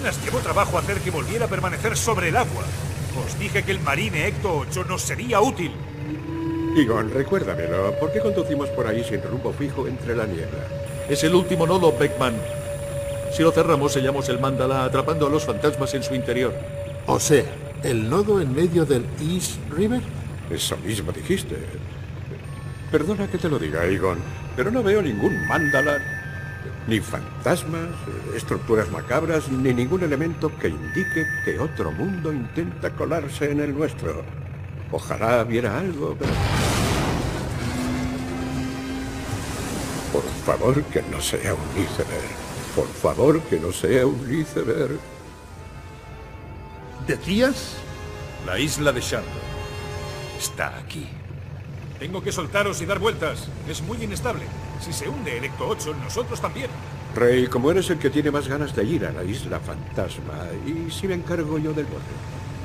Apenas llevó trabajo hacer que volviera a permanecer sobre el agua. Os dije que el Marine Ecto 8 nos sería útil. Egon, recuérdamelo. ¿Por qué conducimos por ahí sin rumbo fijo entre la niebla? Es el último nodo, Beckman. Si lo cerramos, sellamos el Mandala atrapando a los fantasmas en su interior. O sea, ¿el nodo en medio del East River? Eso mismo dijiste. Perdona que te lo diga, Egon, pero no veo ningún Mandala, ni fantasmas, estructuras macabras, ni ningún elemento que indique que otro mundo intenta colarse en el nuestro. Ojalá viera algo, pero... Por favor, que no sea un iceberg. Por favor, que no sea un iceberg. ¿Decías? La isla de Shandor está aquí. Tengo que soltaros y dar vueltas. Es muy inestable. Si se hunde el Ecto 8, nosotros también. Rey, como eres el que tiene más ganas de ir a la isla fantasma, ¿y si me encargo yo del bote?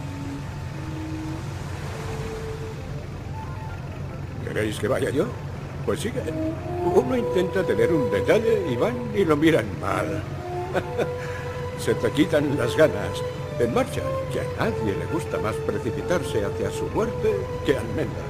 ¿Queréis que vaya yo? Pues sigue. Uno intenta tener un detalle y van y lo miran mal. Se te quitan las ganas. En marcha, que a nadie le gusta más precipitarse hacia su muerte que Almendra.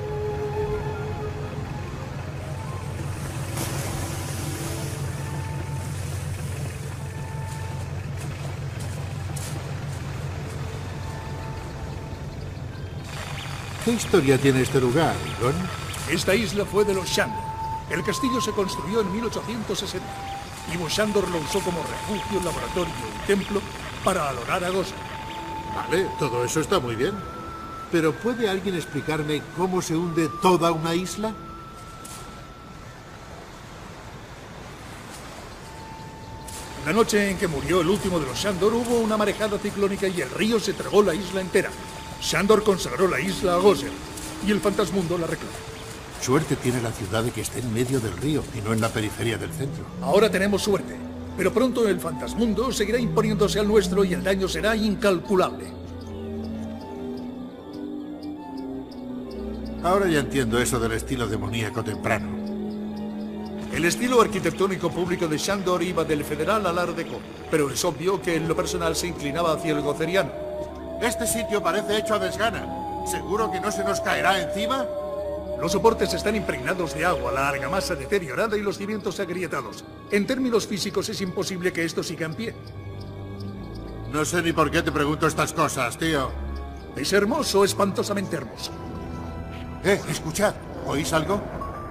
¿Qué historia tiene este lugar, Egon? Esta isla fue de los Shandor. El castillo se construyó en 1860. Y Shandor lo usó como refugio, laboratorio y templo para adorar a Gozer. Vale, todo eso está muy bien. Pero ¿puede alguien explicarme cómo se hunde toda una isla? La noche en que murió el último de los Shandor hubo una marejada ciclónica y el río se tragó la isla entera. Shandor consagró la isla a Gozer y el fantasmundo la reclamó. Suerte tiene la ciudad de que esté en medio del río y no en la periferia del centro. Ahora tenemos suerte, pero pronto el fantasmundo seguirá imponiéndose al nuestro y el daño será incalculable. Ahora ya entiendo eso del estilo demoníaco temprano. El estilo arquitectónico público de Shandor iba del federal al art déco, pero es obvio que en lo personal se inclinaba hacia el gozeriano. Este sitio parece hecho a desgana. ¿Seguro que no se nos caerá encima? Los soportes están impregnados de agua, la argamasa deteriorada y los cimientos agrietados. En términos físicos es imposible que esto siga en pie. No sé ni por qué te pregunto estas cosas, tío. Es hermoso, espantosamente hermoso. Escuchad. ¿Oís algo?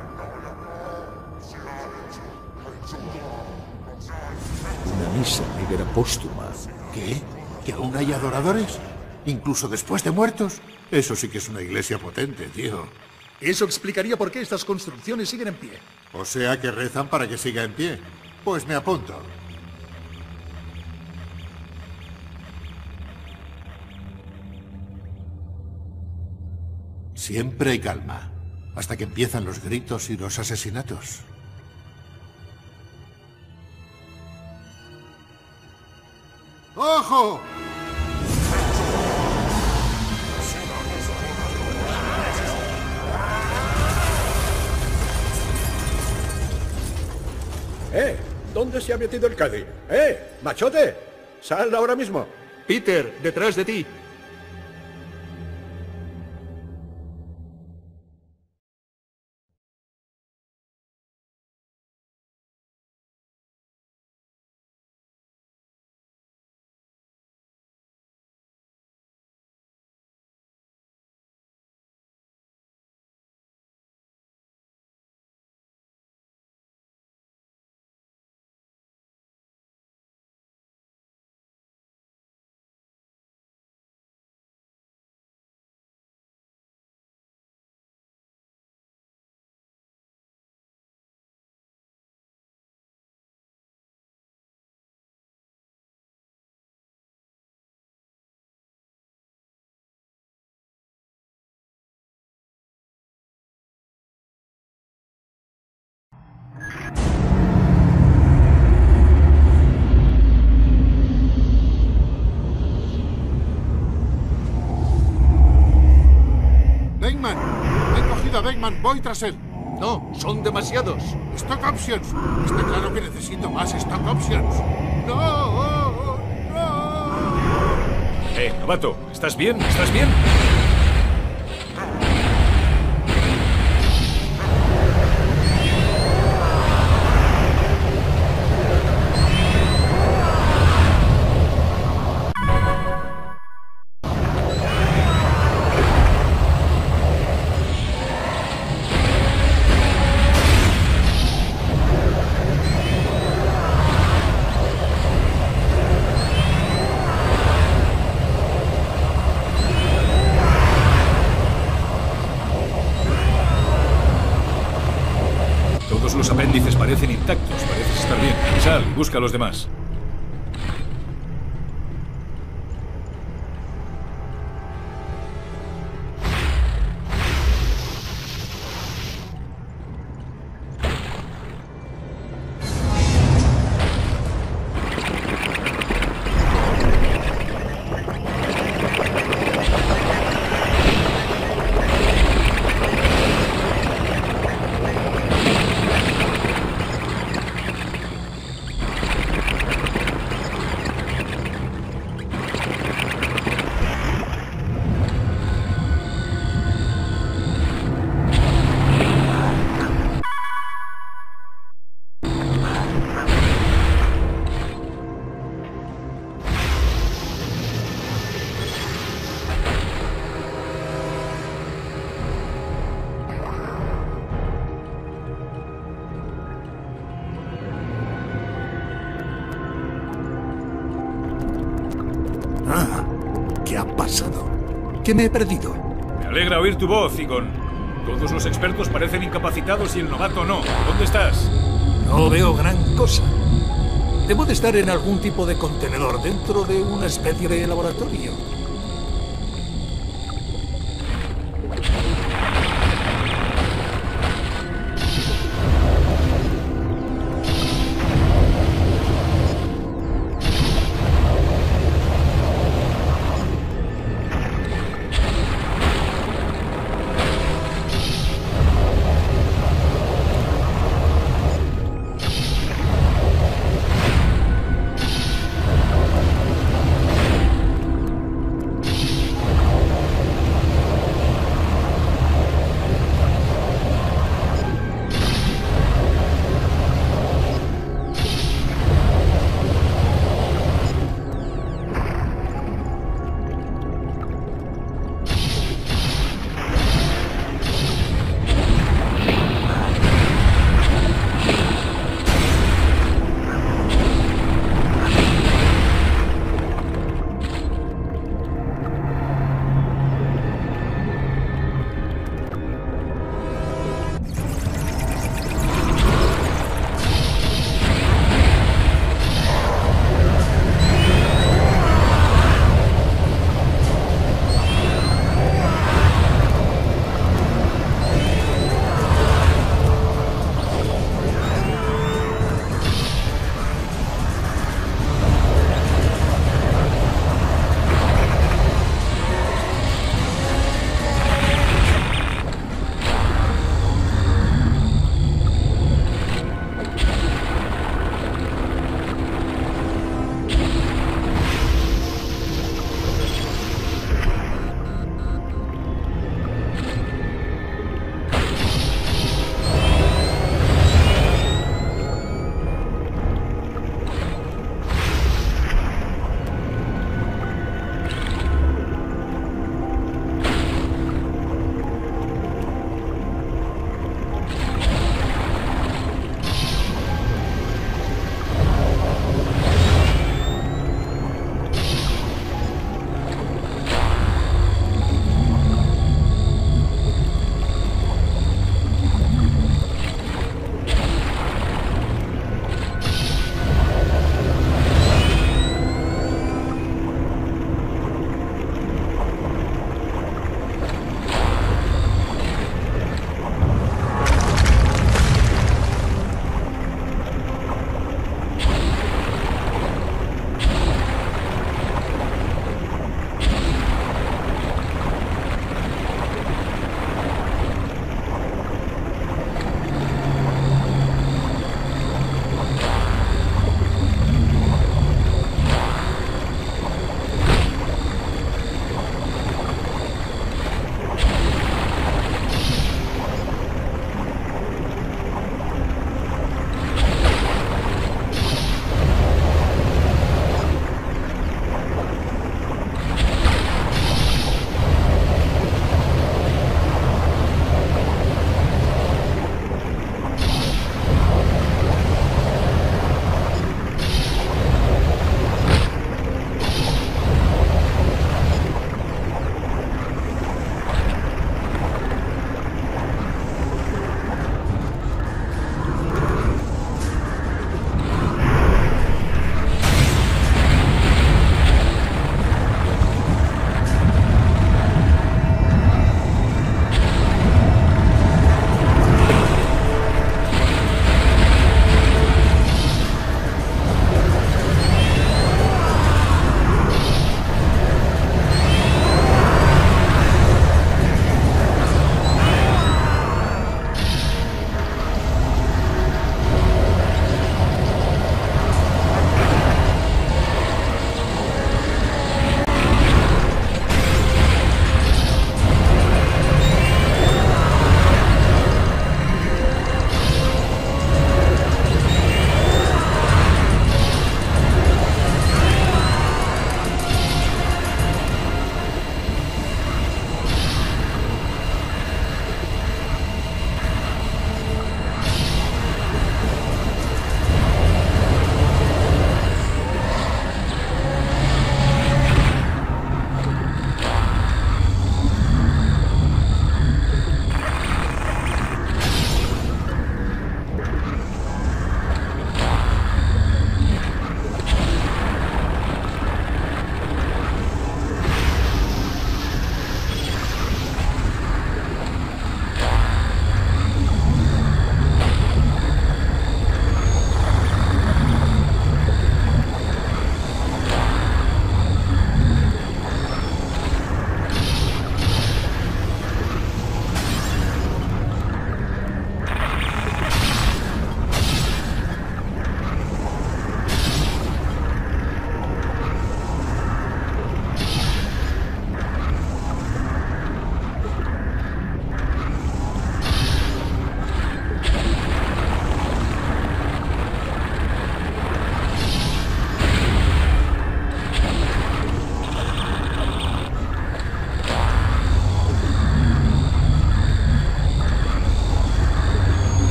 Una misa negra póstuma. ¿Qué? ¿Que aún hay adoradores? ¿Incluso después de muertos? Eso sí que es una iglesia potente, tío. Eso explicaría por qué estas construcciones siguen en pie. O sea que rezan para que siga en pie. Pues me apunto. Siempre hay calma, hasta que empiezan los gritos y los asesinatos. ¡Ojo! ¿Dónde se ha metido el Cádiz? ¡Machote! ¡Sal ahora mismo! Peter, detrás de ti. ¡Beckman! ¡He cogido a Beckman! ¡Voy tras él! No, son demasiados. ¡Stock Options! Está claro que necesito más Stock Options. ¡No! ¡No! Novato, ¿estás bien? ¿Estás bien? Todos los apéndices parecen intactos. Pareces estar bien. Sal y busca a los demás. ¿Qué ha pasado? ¿Qué me he perdido? Me alegra oír tu voz, Egon. Todos los expertos parecen incapacitados y el novato no. ¿Dónde estás? No veo gran cosa. Debo de estar en algún tipo de contenedor dentro de una especie de laboratorio.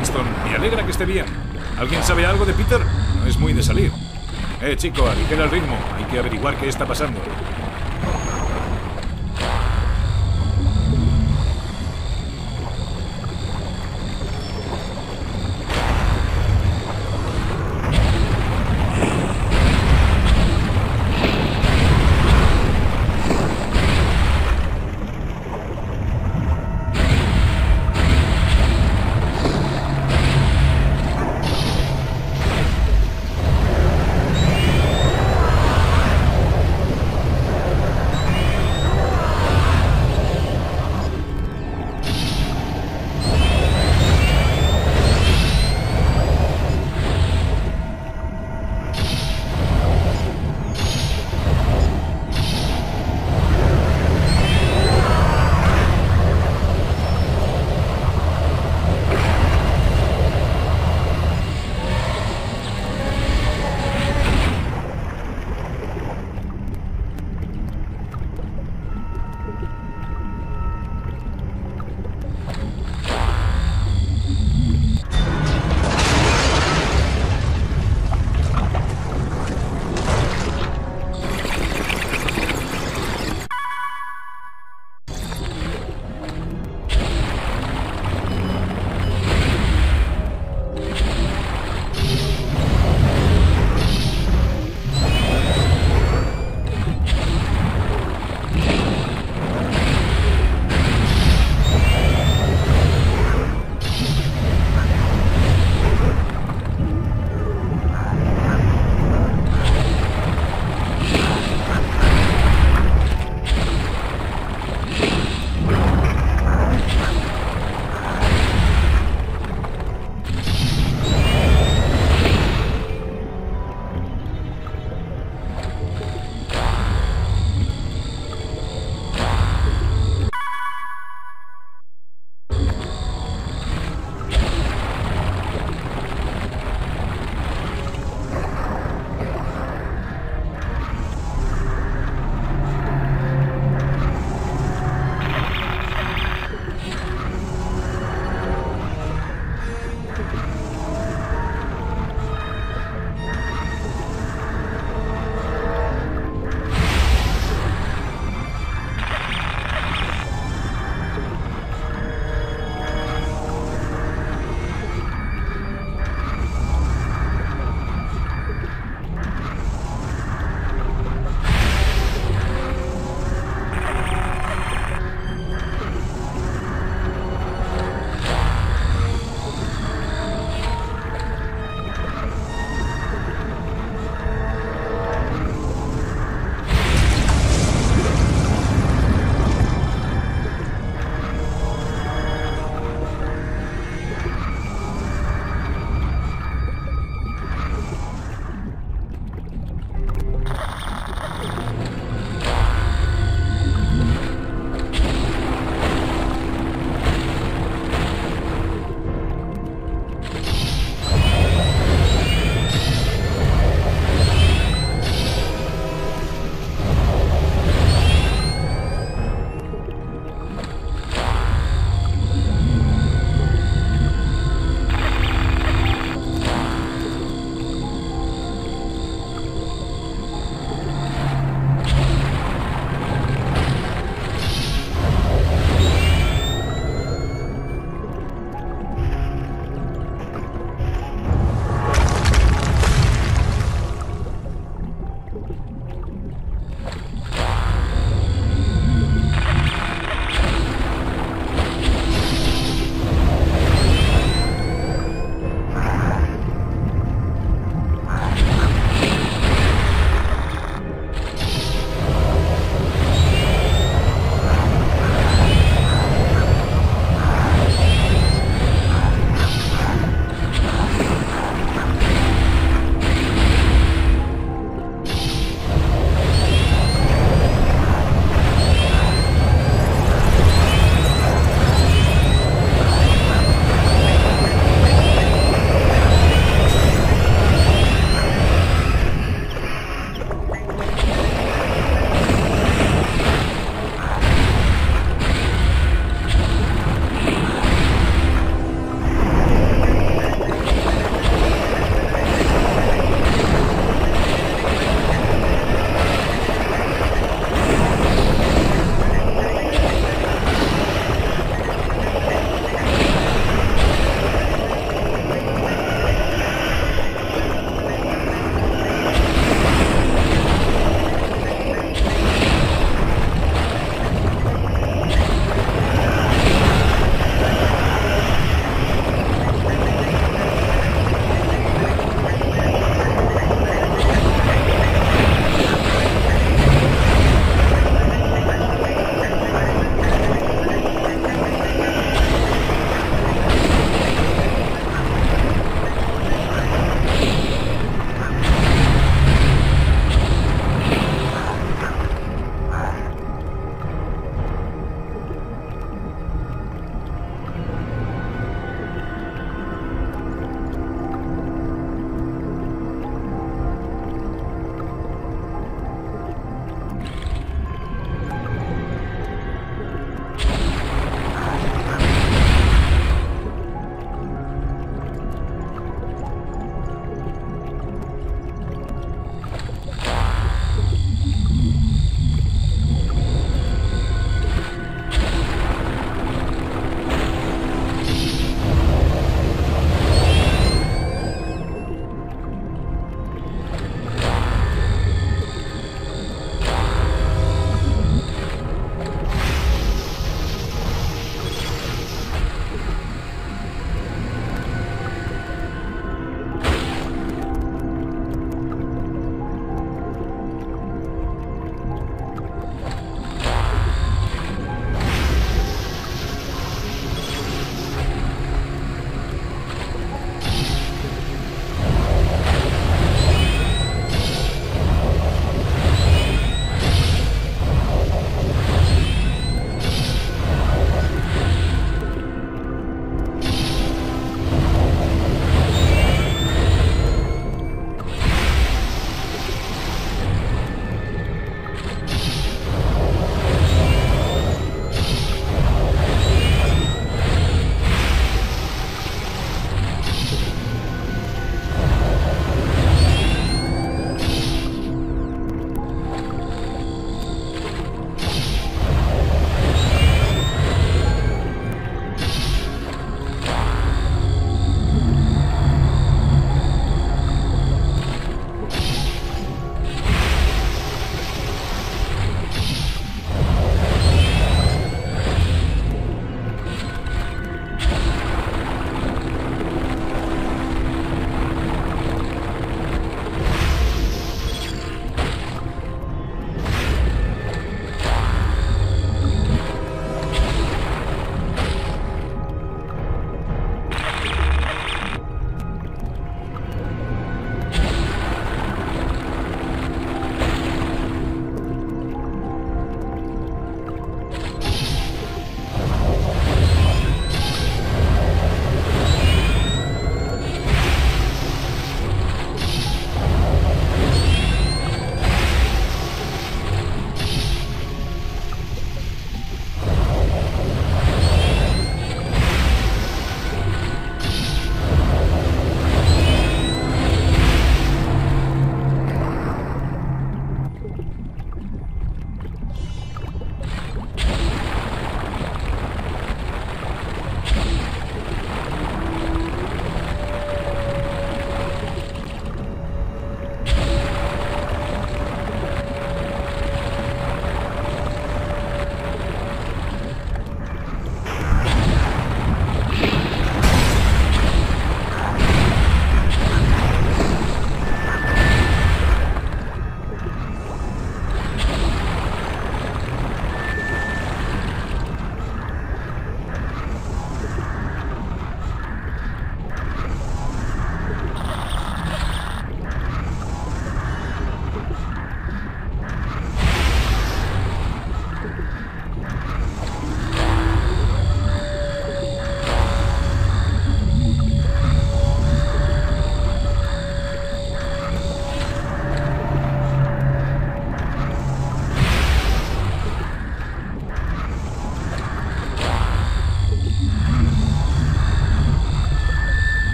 Winston. Me alegra que esté bien. ¿Alguien sabe algo de Peter? No es muy de salir. Chico, aligera el ritmo. Hay que averiguar qué está pasando.